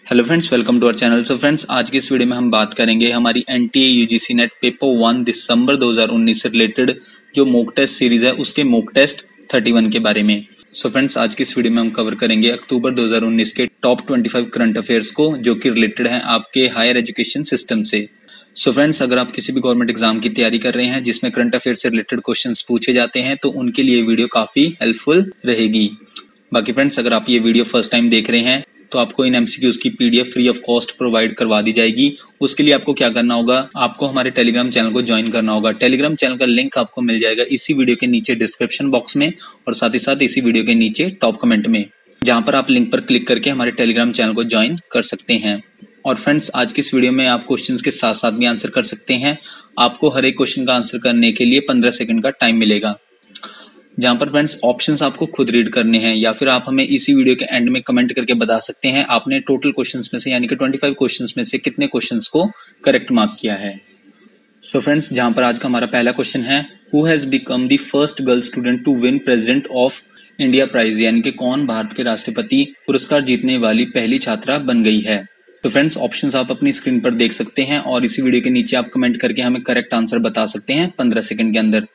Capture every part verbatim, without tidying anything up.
Hello friends, welcome to our channel. So friends, आज की इस वीडियो में हम बात करेंगे हमारी NTA UGC NET paper one दिसंबर दो हज़ार उन्नीस से रिलेटेड जो मॉक टेस्ट सीरीज है उसके मॉक टेस्ट इकतीस के बारे में। सो फ्रेंड्स, आज की इस वीडियो में हम कवर करेंगे अक्टूबर दो हज़ार उन्नीस के टॉप पच्चीस करंट अफेयर्स को, जो कि रिलेटेड है आपके हायर एजुकेशन सिस्टम से। सो so फ्रेंड्स, अगर आप किसी भी गवर्नमेंट एग्जाम की तैयारी कर रहे हैं जिसमें करंट अफेयर से रिलेटेड क्वेश्चंस पूछे जाते हैं तो उनके लिए वीडियो काफी हेल्पफुल रहेगी। बाकी फ्रेंड्स, अगर आप ये वीडियो फर्स्ट टाइम देख रहे हैं तो आपको इन एमसीक्यूज की PDF free of cost provide करवा दी जाएगी। उसके लिए आपको क्या करना होगा, आपको हमारे टेलीग्राम चैनल को ज्वाइन करना होगा। टेलीग्राम चैनल का लिंक आपको मिल जाएगा इसी वीडियो के नीचे डिस्क्रिप्शन बॉक्स में और साथ ही साथ इसी वीडियो के नीचे टॉप कमेंट में, जहां पर आप लिंक पर क्लिक करके हमारे टेलीग्राम चैनल को ज्वाइन कर सकते हैं। और फ्रेंड्स, आज की इस वीडियो में आप क्वेश्चंस के साथ साथ भी आंसर कर सकते हैं। आपको हर एक क्वेश्चन का आंसर करने के लिए पंद्रह सेकंड का टाइम मिलेगा, जहां पर फ्रेंड्स ऑप्शंस आपको खुद रीड करने हैं या फिर आप हमें इसी वीडियो के एंड में कमेंट करके बता सकते हैं आपने टोटल क्वेश्चंस में से यानी कि पच्चीस क्वेश्चंस में से कितने क्वेश्चंस को करेक्ट मार्क किया है। सो so फ्रेंड्स, जहां पर आज का हमारा पहला क्वेश्चन है, who has become the first girl student to win president of India prize, यानी कि कौन भारत के राष्ट्रपति पुरस्कार जीतने वाली पहली छात्रा बन गई है। तो फ्रेंड्स, ऑप्शंस आप अपनी स्क्रीन पर देख सकते हैं और इसी वीडियो के नीचे आप कमेंट करके हमें करेक्ट आंसर बता सकते हैं पंद्रह सेकंड के अंदर।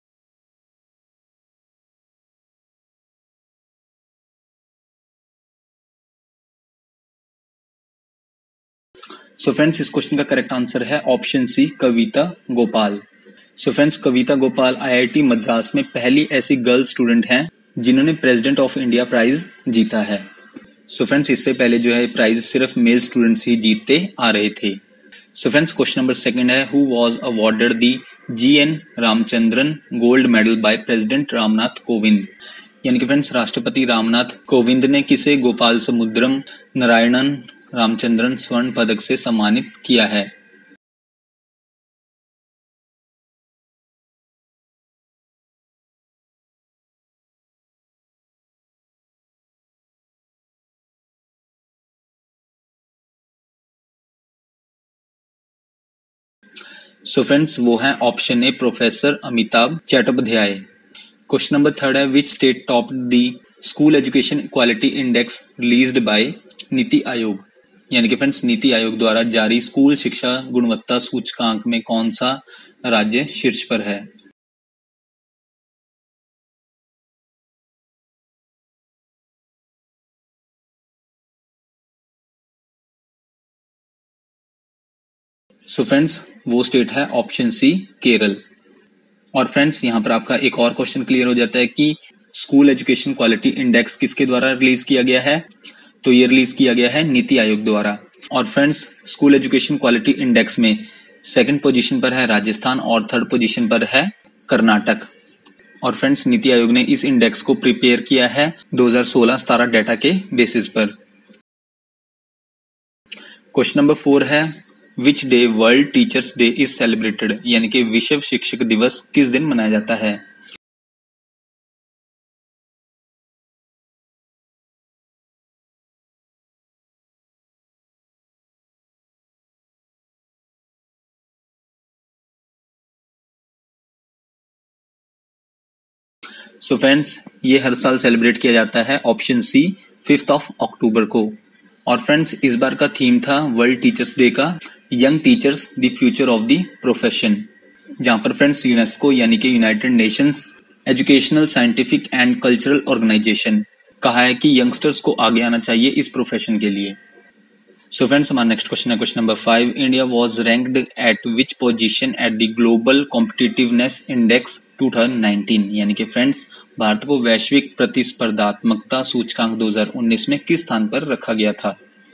सो फ्रेंड्स, इस क्वेश्चन का करेक्ट आंसर है option C, Kavita Gopal. So friends, Kavita Gopal IIT Madras में पहली ऐसी गर्ल स्टूडेंट हैं जिन्होंने प्रेसिडेंट ऑफ इंडिया प्राइज जीता है। सो फ्रेंड्स, इससे पहले जो है प्राइज सिर्फ मेल स्टूडेंट्स ही जीतते आ रहे थे। So friends, question number second है, who was awarded the G N Ramachandran gold medal by president Ramnath Kovind, यानी कि फ्रेंड्स राष्ट्रपति रामनाथ कोविंद ने किसे गोपाल समुद्रम नारायणन रामचंद्रन स्वर्ण पदक से सम्मानित किया है। सो फ्रेंड्स, वो है option A, professor Amitabh Chattopadhyay. Question number third है, which state top the school education equality index released by NITI Aayog, यानी कि फ्रेंड्स नीति आयोग द्वारा जारी स्कूल शिक्षा गुणवत्ता सूचकांक में कौन सा राज्य शीर्ष पर है। सो फ्रेंड्स, वो स्टेट है ऑप्शन सी, केरल। और फ्रेंड्स, यहाँ पर आपका एक और क्वेश्चन क्लियर हो जाता है कि स्कूल एजुकेशन क्वालिटी इंडेक्स किसके द्वारा रिलीज किया गया है। तो ये रिलीज किया गया है नीति आयोग द्वारा। और friends, school education quality index में सेकंड पोजीशन पर है राजस्थान और थर्ड पोजीशन पर है कर्नाटक। और फ्रेंड्स, नीति आयोग ने इस इंडेक्स को प्रिपेयर किया है दो हज़ार सोलह सत्रह डेटा के बेसिस पर। क्वेश्चन नंबर फोर है, which day world teachers day is celebrated, यानी कि विश्व शिक्षक दिवस किस दिन मनाया जाता है। सो so फ्रेंड्स, ये हर साल सेलिब्रेट किया जाता है option C, fifth of October को। और फ्रेंड्स, इस बार का थीम था वर्ल्ड टीचर्स डे का, young teachers the future of the profession, जहां पर फ्रेंड्स यूनेस्को यानी कि United Nations Educational Scientific and Cultural Organization कहा है कि यंगस्टर्स को आगे आना चाहिए इस प्रोफेशन के लिए। सो so फ्रेंड्स, हमारा नेक्स्ट क्वेश्चन है question number five, India was ranked at which position at the global competitiveness index दो हज़ार उन्नीस, यानी कि फ्रेंड्स भारत को वैश्विक प्रतिस्पर्धात्मकता सूचकांक दो हज़ार उन्नीस में किस स्थान पर रखा गया था।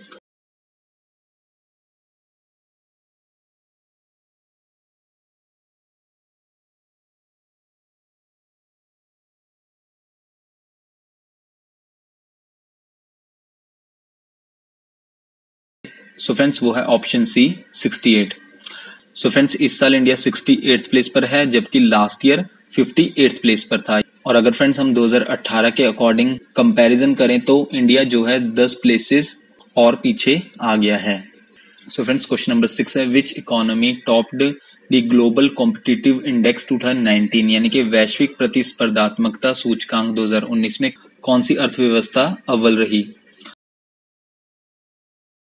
सो फ्रेंड्स, वो है ऑप्शन सी, अड़सठ। सो फ्रेंड्स, इस साल इंडिया अड़सठवें प्लेस पर है जबकि लास्ट ईयर अट्ठावनवें प्लेस पर था। और अगर फ्रेंड्स हम दो हज़ार अठारह के अकॉर्डिंग कंपैरिजन करें तो इंडिया जो है दस प्लेसेस और पीछे आ गया है। सो फ्रेंड्स, क्वेश्चन नंबर सिक्स है, which economy topped the global competitive index दो हज़ार उन्नीस, यानी कि वैश्विक प्रतिस्पर्धात्मकता सूचकांक दो हज़ार उन्नीस में कौन सी अर्थव्यवस्था अव्वल रही।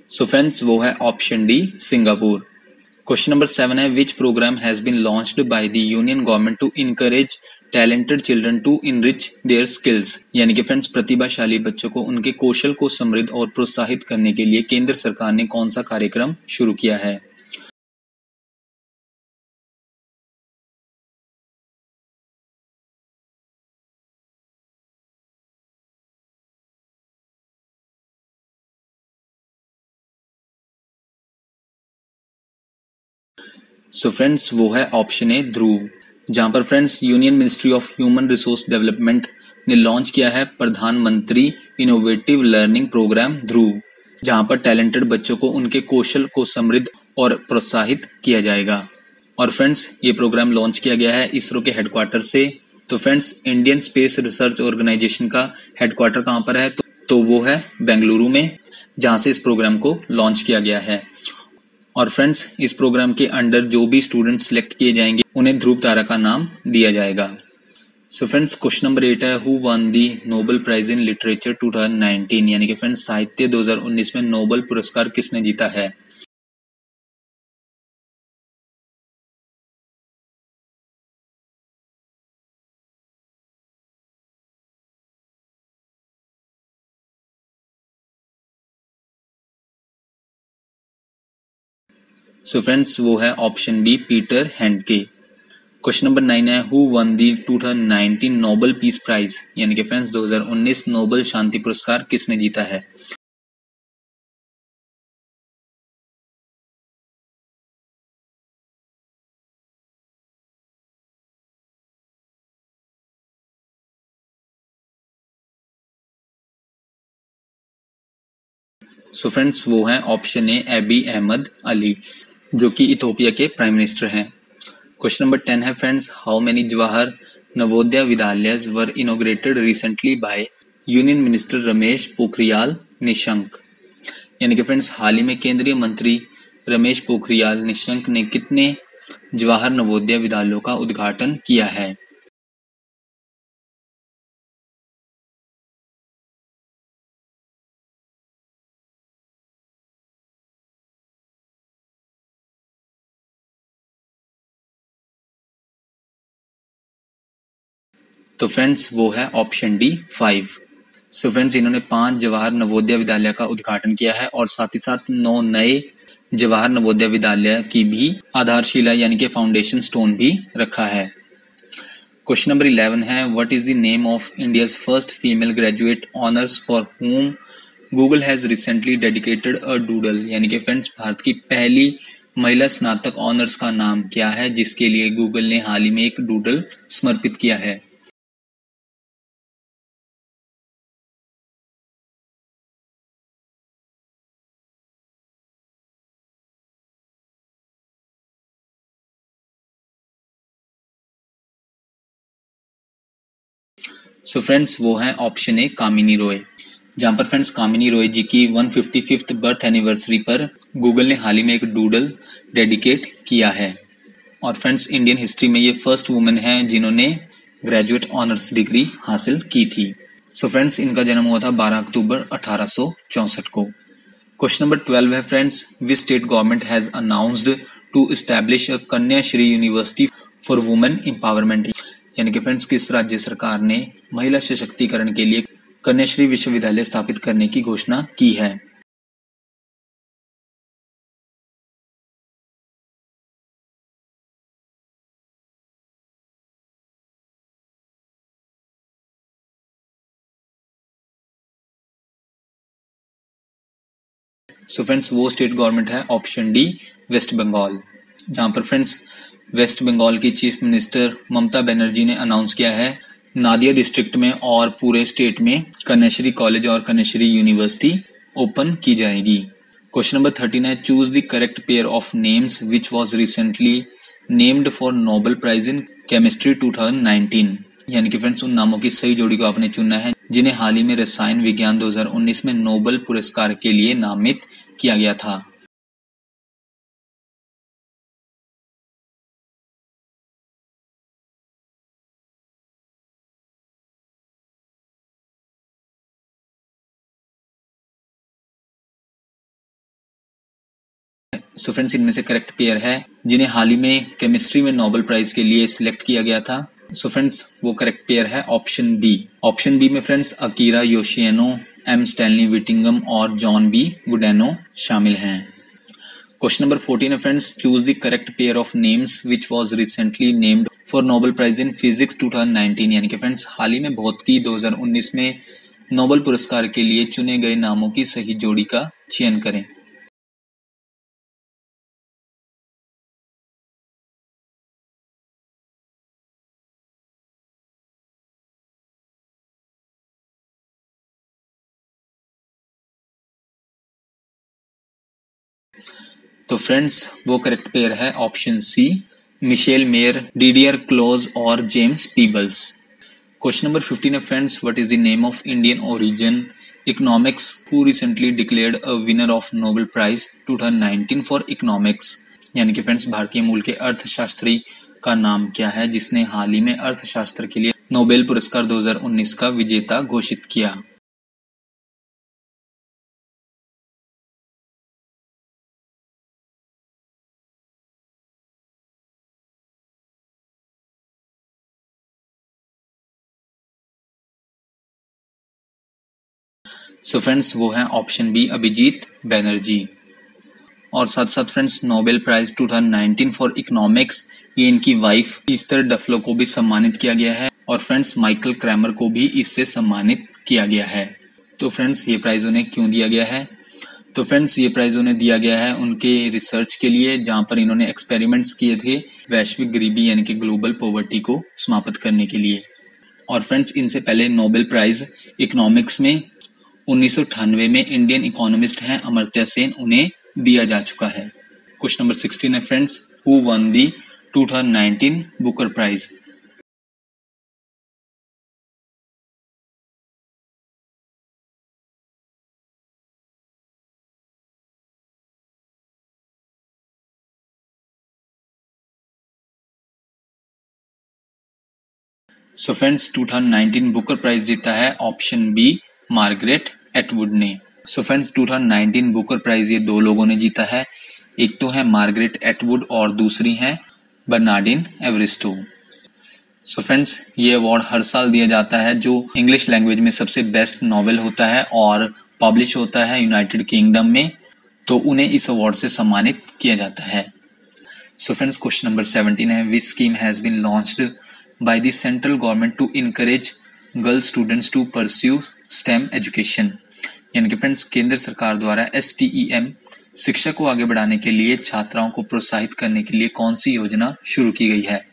सो फ्रेंड्स वो है option D Singapore. Question number seven है which programme has been launched by the union government to encourage talented children to enrich their skills. यानी कि फ्रेंड्स प्रतिभाशाली बच्चों को उनके कौशल को समृद्ध और प्रोत्साहित करने के लिए केंद्र सरकार ने कौन सा कार्यक्रम शुरू किया है। सो फ्रेंड्स वो है ऑप्शन ए ध्रुव। जहां पर friends union ministry of human resource development ने लॉन्च किया है प्रधानमंत्री इनोवेटिव लर्निंग प्रोग्राम ध्रुव, जहां पर टैलेंटेड बच्चों को उनके कौशल को समृद्ध और प्रोत्साहित किया जाएगा। और फ्रेंड्स ये प्रोग्राम लॉन्च किया गया है इसरो के हेडक्वार्टर से। तो friends Indian Space Research Organisation का हेडक्वार्टर कहाँ पर है, तो, तो वो है बेंगलुरु में, जहां से इस प्रोग्राम को लॉन्च किया गया है। और फ्रेंड्स इस प्रोग्राम के अंडर जो भी स्टूडेंट सिलेक्ट किए जाएंगे उन्हें ध्रुव तारा का नाम दिया जाएगा। So friends question number eight है who won the Nobel prize in literature two thousand nineteen. यानी कि फ्रेंड्स साहित्य दो हज़ार उन्नीस में नोबेल पुरस्कार किसने जीता है। सो फ्रेंड्स वो है option B Peter Handke. Question number nine है who won the two thousand nineteen Nobel peace prize. यानी कि फ्रेंड्स दो हज़ार उन्नीस नोबेल शांति पुरस्कार किसने जीता है। सो फ्रेंड्स वो है option A Abiy Ahmed Ali, जो कि इथोपिया के प्राइम मिनिस्टर हैं। क्वेश्चन नंबर टेन है friends how many Jawahar Navodaya Vidyalayas were inaugurated recently by union minister Ramesh Pokhriyal Nishank. यानी कि फ्रेंड्स हाल ही में केंद्रीय मंत्री रमेश पोखरियाल निशंक ने कितने जवाहर नवोदय विद्यालयों का उद्घाटन किया है। तो फ्रेंड्स वो है option D five. So friends इन्होंने पांच जवाहर नवोदय विद्यालय का उद्घाटन किया है और साथ ही साथ नौ नए जवाहर नवोदय विद्यालय की भी आधारशिला यानी कि फाउंडेशन स्टोन भी रखा है। क्वेश्चन नंबर इलेवन है what is the name of India's first female graduate honours for whom Google has recently dedicated a doodle. यानी कि फ्रेंड्स भारत की पहली महिला स्नातक ऑनर्स का नाम क्या है जिसके लिए गूगल ने हाल ही में एक डूडल समर्पित किया है। सो फ्रेंड्स वो है ऑप्शन ए कामिनी रॉय। जहां पर फ्रेंड्स कामिनी रॉय जी की one fifty fifth birth anniversary पर गूगल ने हाल ही में एक डूडल डेडिकेट किया है। और फ्रेंड्स इंडियन हिस्ट्री में ये फर्स्ट वुमेन है जिन्होंने ग्रेजुएट ऑनर्स डिग्री हासिल की थी। सो फ्रेंड्स इनका जन्म हुआ था बारह अक्टूबर अठारह सौ चौसठ को। क्वेश्चन नंबर ट्वेल्व है friends which state government has announced to establish a Kanya Shri university for women empowerment. यानी कि फ्रेंड्स किस राज्य सरकार ने महिला सशक्तिकरण के लिए कन्याश्री विश्वविद्यालय स्थापित करने की घोषणा की है। सो फ्रेंड्स वो स्टेट गवर्नमेंट है ऑप्शन डी वेस्ट बंगाल। जहां पर फ्रेंड्स वेस्ट बंगाल की चीफ मिनिस्टर ममता बनर्जी ने अनाउंस किया है नादिया डिस्ट्रिक्ट में और पूरे स्टेट में कन्याश्री कॉलेज और कन्याश्री यूनिवर्सिटी ओपन की जाएगी। क्वेश्चन नंबर थर्टीन है choose the correct pair of names which was recently named for Nobel prize in chemistry two thousand nineteen. यानी कि फ्रेंड्स उन नामों की सही जोड़ी को आपने चुनना है जिन्हें हाल ही में रसायन विज्ञान दो हज़ार उन्नीस में नोबेल पुरस्कार के लिए नामित किया गया था। सो फ्रेंड्स इनमें से करेक्ट पेयर है जिन्हें हाल ही में केमिस्ट्री में नोबेल प्राइज के लिए सिलेक्ट किया गया था। सो फ्रेंड्स वो करेक्ट पेयर है ऑप्शन बी। ऑप्शन बी में friends Akira Yoshino, M Stanley Whittingham और जॉन बी गुडेनो शामिल हैं। क्वेश्चन नंबर फोर्टीन है friends, choose the correct pair of names which was recently named for Nobel prize in physics two thousand nineteen. यानी कि friends हाल ही में भौतिकी दो हज़ार उन्नीस में नोबेल पुरस्कार के लिए चुने गए नामों की सही जोड़ी का चयन करें। तो फ्रेंड्स वो करेक्ट पेयर है option C, Michel Mayor, Didier Queloz और James Peebles. Question number fifteen है friends, what is the name of Indian origin economics who recently declared a winner of Nobel prize two thousand nineteen for economics. यानी कि friends भारतीय मूल के अर्थशास्त्री का नाम क्या है जिसने हाल ही में अर्थशास्त्र के लिए नोबेल पुरस्कार दो हज़ार उन्नीस का विजेता घोषित किया। सो फ्रेंड्स वो है ऑप्शन बी, अभिजीत बैनर्जी। और साथ साथ friends Nobel prize two thousand nineteen for economics ये इनकी वाइफ ईस्टर डफलो को भी सम्मानित किया गया है और फ्रेंड्स माइकल क्रैमर को भी इससे सम्मानित किया गया है। तो फ्रेंड्स ये प्राइज उन्हें क्यों दिया गया है? तो फ्रेंड्स ये प्राइज उन्हें दिया गया है उनके रिसर्च के लिए जहां पर इन्होंने एक्सपेरिमेंट्स किए थे वैश्विक गरीबी यानी कि ग्लोबल पॉवर्टी को समाप्त करने के लिए। और फ्रेंड्स इनसे पहले नोबेल प्राइज इकोनॉमिक्स में उन्नीस सौ अट्ठानवे में इंडियन इकोनॉमिस्ट हैं अमर्त्य सेन, उन्हें दिया जा चुका है। क्वेश्चन नंबर सिक्सटीन है friends, who won the two thousand nineteen Booker prize. So friends two thousand nineteen Booker prize जीता है ऑप्शन बी, मार्गरेट एटवुड ने। So friends two thousand nineteen Booker prize ये दो लोगों ने जीता है, एक तो है मार्गरेट एटवुड और दूसरी है बर्नार्डिन एवरिस्टो। सो फ्रेंड्स ये अवार्ड हर साल दिया जाता है जो इंग्लिश लैंग्वेज में सबसे बेस्ट नॉवेल होता है और पब्लिश होता है यूनाइटेड किंगडम में, तो उन्हें इस अवार्ड से सम्मानित किया जाता है। सो फ्रेंड्स क्वेश्चन नंबर सेवनटीन है, which scheme has been launched by the central government to encourage girl students to pursue STEM education. यानी कि फ्रेंड्स केंद्र सरकार द्वारा एस टी ई एम शिक्षा को आगे बढ़ाने के लिए छात्राओं को प्रोत्साहित करने के लिए कौन सी योजना शुरू की गई है?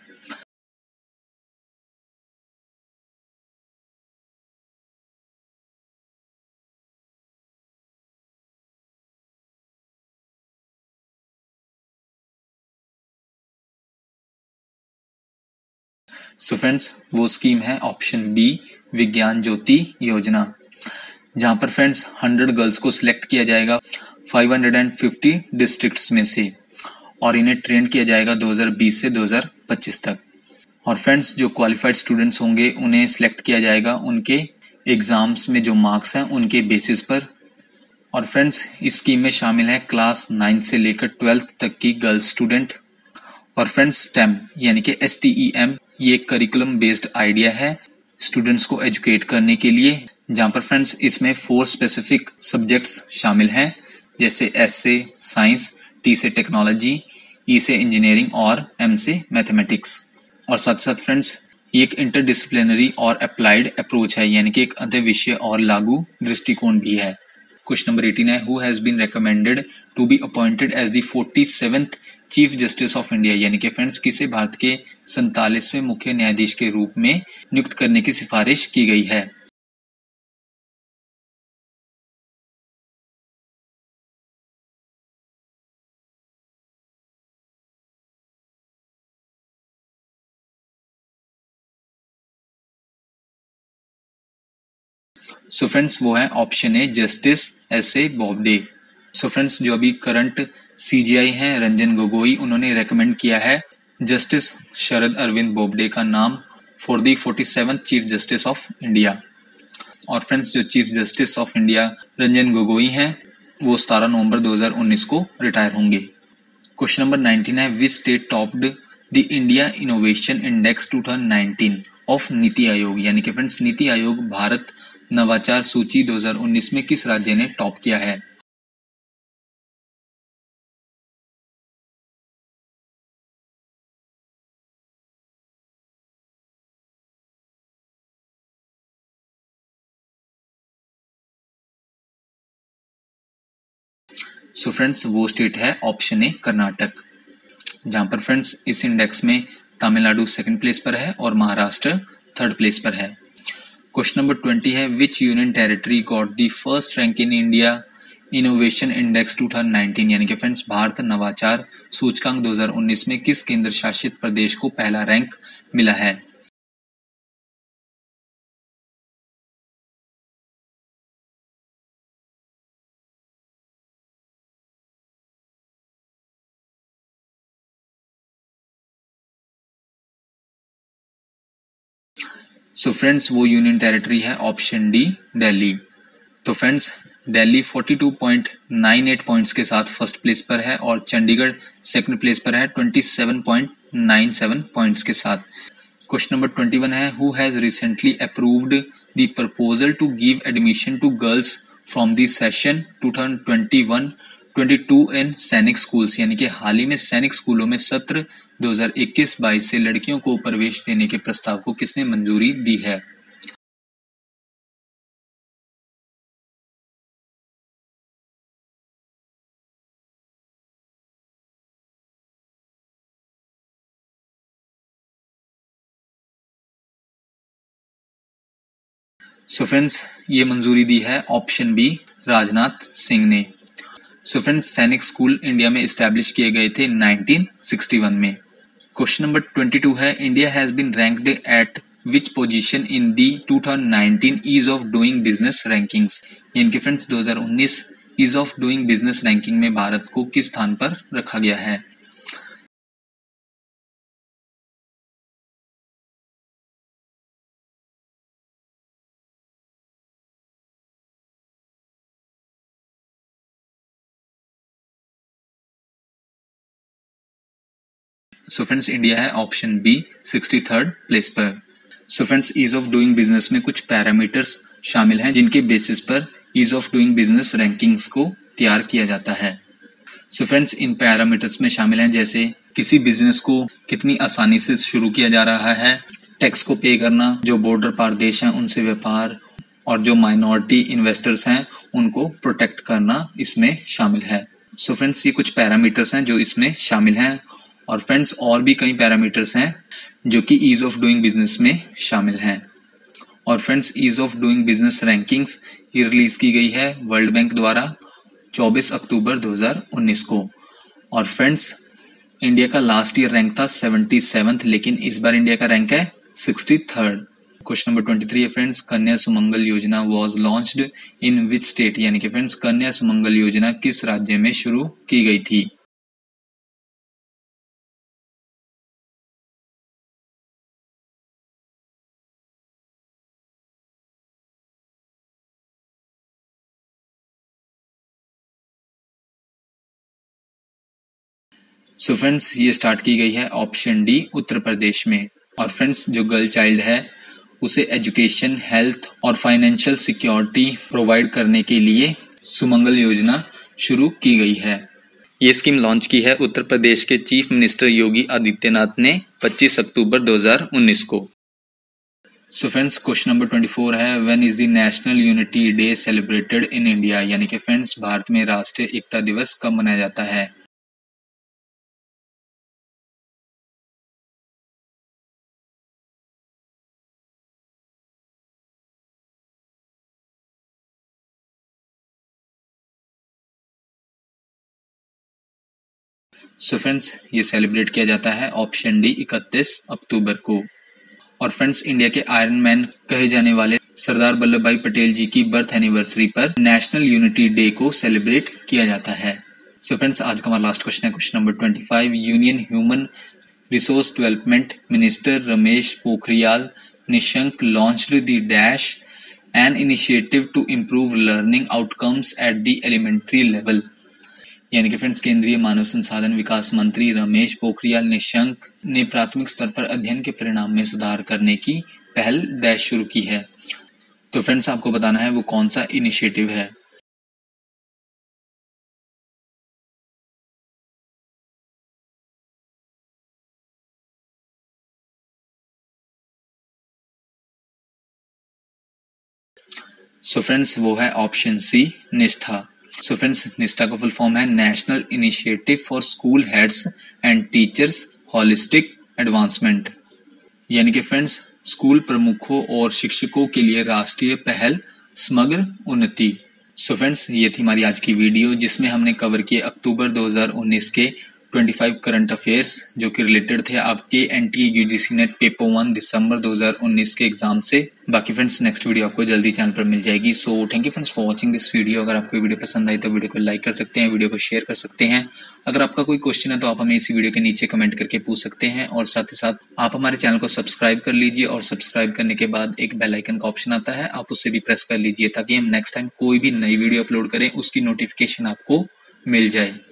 सो फ्रेंड्स वो स्कीम है ऑप्शन बी, विज्ञान ज्योति योजना, जहां पर फ्रेंड्स हंड्रेड गर्ल्स को सिलेक्ट किया जाएगा फाइव हंड्रेड फिफ्टी डिस्ट्रिक्ट्स में से और इन्हें ट्रेन किया जाएगा दो हज़ार बीस से दो हज़ार पच्चीस तक। और फ्रेंड्स जो क्वालिफाइड स्टूडेंट्स होंगे उन्हें सिलेक्ट किया जाएगा उनके एग्जाम्स में जो मार्क्स हैं उनके बेसिस पर। और फ्रेंड्स इस स्कीम में शामिल है क्लास नाइन्थ से लेकर ट्वेल्थ तक की गर्ल्स स्टूडेंट। और फ्रेंड्स स्टेम यानी कि एस टी ई एम ये एक करिकुलम बेस्ड आइडिया है स्टूडेंट्स को एजुकेट करने के लिए, जहां पर फ्रेंड्स इसमें फोर स्पेसिफिक सब्जेक्ट्स शामिल हैं जैसे एस से साइंस, टी से टेक्नोलॉजी, ई से इंजीनियरिंग और एम से मैथमेटिक्स। और साथ साथ फ्रेंड्स ये एक इंटरडिसिप्लिनरी और अप्लाइड अप्रोच है यानी कि एक अंतर विषय और लागू दृष्टिकोण भी है। क्वेश्चन नंबर एटीन है, who has been recommended to be appointed as the forty seventh chief justice of India. यानी कि फ्रेंड्स किसे भारत के सैंतालीसवें मुख्य न्यायाधीश के रूप में नियुक्त करने की सिफारिश की गई है? सो फ्रेंड्स वो है option A, justice S A Bobde. So friends जो अभी करंट सी जी आई हैं रंजन गोगोई, उन्होंने रेकमेंड किया है जस्टिस शरद अरविंद बोबडे का नाम for the forty seventh chief justice of India. और फ्रेंड्स जो chief justice of India Ranjan Gogoi हैं वो सत्रह नवंबर दो हज़ार उन्नीस को रिटायर होंगे। क्वेश्चन नंबर नाइनटीन है, which state topped the India innovation index two thousand nineteen of NITI Aayog, यानी कि फ्रेंड्स नीति आयोग भारत नवाचार सूची दो हज़ार उन्नीस में किस राज्य ने टॉप किया है? सो फ्रेंड्स वो स्टेट है ऑप्शन ए कर्नाटक, जहां पर फ्रेंड्स इस इंडेक्स में तमिलनाडु सेकंड प्लेस पर है और महाराष्ट्र थर्ड प्लेस पर है। क्वेश्चन नंबर ट्वेंटी है, which union territory got the first rank in India innovation index two thousand nineteen, यानी कि फ्रेंड्स भारत नवाचार सूचकांक दो हज़ार उन्नीस में किस केंद्र शासित प्रदेश को पहला रैंक मिला है? सो so फ्रेंड्स वो यूनियन टेरिटरी है ऑप्शन डी दिल्ली। तो फ्रेंड्स दिल्ली बयालीस पॉइंट नौ आठ पॉइंट्स के साथ फर्स्ट प्लेस पर है और चंडीगढ़ सेकंड प्लेस पर है सत्ताईस पॉइंट नौ सात पॉइंट्स के साथ। क्वेश्चन नंबर इक्कीस है, who has recently approved the proposal to give admission to girls from the session two thousand twenty one twenty two in Sainik schools, यानी कि हाल ही में सैनिक स्कूलों में सत्र दो हज़ार इक्कीस बाईस से लड़कियों को प्रवेश देने के प्रस्ताव को किसने मंजूरी दी है? सो so फ्रेंड्स ये मंजूरी दी है ऑप्शन बी राजनाथ सिंह ने। सो so फ्रेंड्स सैनिक स्कूल इंडिया में इस्टेब्लिश किए गए थे नाइनटीन सिक्सटी वन में। क्वेश्चन नंबर बाईस है, India has been ranked at which position in the two thousand nineteen ease of doing business rankings, यानी कि फ्रेंड्स दो हज़ार उन्नीस ease of doing business ranking में भारत को किस स्थान पर रखा गया है? सो फ्रेंड्स इंडिया है option B sixty third place पर। सो friends ease of doing business में कुछ पैरामीटर्स शामिल हैं जिनके बेसिस पर ease of doing business rankings को तैयार किया जाता है। सो फ्रेंड्स इन पैरामीटर्स में शामिल हैं जैसे किसी बिजनेस को कितनी आसानी से शुरू किया जा रहा है, टैक्स को पे करना, जो बॉर्डर पार देश हैं उनसे व्यापार, और जो माइनॉरिटी इन्वेस्टर्स हैं उनको प्रोटेक्ट करना इसमें शामिल है। सो फ्रेंड्स ये कुछ पैरामीटर्स हैं जो इसमें शामिल हैं, और फ्रेंड्स और भी कई पैरामीटर्स हैं जो कि ईज ऑफ डूइंग बिजनेस में शामिल हैं। और friends ease of doing business rankings ये रिलीज की गई है वर्ल्ड बैंक द्वारा चौबीस अक्टूबर दो हज़ार उन्नीस को। और फ्रेंड्स इंडिया का लास्ट ईयर रैंक था सेवेंटी सेवंथ, लेकिन इस बार इंडिया का रैंक है sixty third. Question number twenty three है friends, Kanya Sumangal Yojana was launched in which state, यानी कि फ्रेंड्स कन्या सुमंगल योजना किस राज्य में शुरू की गई थी? सो so फ्रेंड्स ये स्टार्ट की गई है ऑप्शन डी उत्तर प्रदेश में। और फ्रेंड्स जो गर्ल चाइल्ड है उसे एजुकेशन, हेल्थ और फाइनेंशियल सिक्योरिटी प्रोवाइड करने के लिए सुमंगल योजना शुरू की गई है। ये स्कीम लॉन्च की है उत्तर प्रदेश के चीफ मिनिस्टर योगी आदित्यनाथ ने पच्चीस अक्टूबर दो हज़ार उन्नीस को। सो फ्रेंड्स क्वेश्चन नंबर चौबीस है, when is the national unity day celebrated in India, यानी कि फ्रेंड्स भारत में राष्ट्रीय एकता दिवस कब मनाया जाता है? सो फ्रेंड्स ये सेलिब्रेट किया जाता है ऑप्शन डी इकतीस अक्टूबर को। और फ्रेंड्स इंडिया के आयरन मैन कहे जाने वाले सरदार वल्लभ भाई पटेल जी की बर्थ एनिवर्सरी पर नेशनल यूनिटी डे को सेलिब्रेट किया जाता है। सो so फ्रेंड्स आज का हमारा लास्ट क्वेश्चन है क्वेश्चन नंबर पच्चीस, union human resource development minister Ramesh Pokhriyal Nishank launched the dash an initiative to improve learning outcomes at the elementary level, यानी कि फ्रेंड्स केंद्रीय मानव संसाधन विकास मंत्री रमेश पोखरियाल निशंक ने प्राथमिक स्तर पर अध्ययन के परिणाम में सुधार करने की पहल डैश शुरू की है। तो फ्रेंड्स आपको बताना है वो कौन सा इनिशिएटिव है। सो फ्रेंड्स वो है ऑप्शन सी निष्ठा। सो फ्रेंड्स निष्ठा का फुल फॉर्म है national initiative for school heads and teachers holistic advancement, यानी कि फ्रेंड्स स्कूल प्रमुखों और शिक्षकों के लिए राष्ट्रीय पहल समग्र उन्नति। सो फ्रेंड्स ये थी हमारी आज की वीडियो जिसमें हमने कवर किए अक्टूबर दो हज़ार उन्नीस के पच्चीस करंट अफेयर्स जो कि रिलेटेड थे आपके NTA UGC NET paper one दिसंबर दो हज़ार उन्नीस के एग्जाम से। बाकी फ्रेंड्स नेक्स्ट वीडियो आपको जल्दी चैनल पर मिल जाएगी। सो thank you friends for watching this video. अगर आपको वीडियो पसंद आई तो वीडियो को लाइक कर सकते हैं, वीडियो को शेयर कर सकते हैं। अगर आपका कोई क्वेश्चन है तो आप हमें इसी वीडियो के नीचे कमेंट करके पूछ सकते हैं, और साथ ही साथ आप हमारे चैनल को सब्सक्राइब कर लीजिए, और सब्सक्राइब करने के बाद एक बेल आइकन का ऑप्शन आता है, आप उससे भी प्रेस कर लीजिए ताकि हम नेक्स्ट टाइम कोई भी नई वीडियो अपलोड करें उसकी नोटिफिकेशन आपको मिल जाए।